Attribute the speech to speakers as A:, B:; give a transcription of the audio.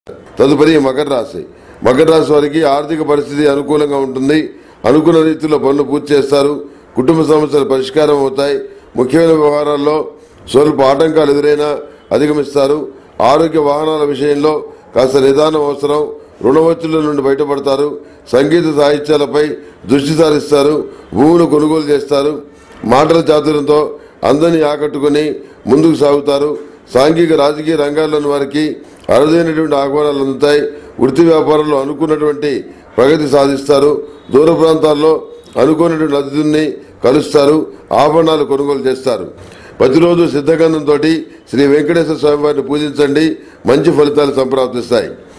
A: తదుపరి మకర రాశి. మకర రాశి వారికి ఆర్థిక పరిస్థితి అనుకూలంగా ఉంటుంది. అనుకున్న రీతిలో పనులు పూర్తి చేస్తారు. కుటుంబ సమస్యలు పరిష్కారం అవుతాయి. ముఖ్యమైన వ్యవహారాల్లో స్వల్ప ఆటంకాలు ఎదురైనా అధిగమిస్తారు. ఆరోగ్య వాహనాల విషయంలో కాస్త నిదానం అవసరం. రుణ ఒత్తిళ్ల నుండి బయటపడతారు. సంగీత సాహిత్యాలపై దృష్టి సారిస్తారు. భూములు కొనుగోలు చేస్తారు. మాటల చాతుర్యంతో అందరినీ ఆకట్టుకుని ముందుకు సాగుతారు. సాంఘిక రాజకీయ రంగాల్లోని వారికి అరుదైనటువంటి ఆహ్వానాలు అందుతాయి. వృత్తి వ్యాపారంలో అనుకున్నటువంటి ప్రగతి సాధిస్తారు. దూర ప్రాంతాల్లో అనుకున్నటువంటి అతిథుల్ని కలుస్తారు. ఆభరణాలు కొనుగోలు చేస్తారు. ప్రతిరోజు సిద్ధగంధంతో శ్రీ వెంకటేశ్వర స్వామి వారిని పూజించండి. మంచి ఫలితాలు సంప్రాప్తిస్తాయి.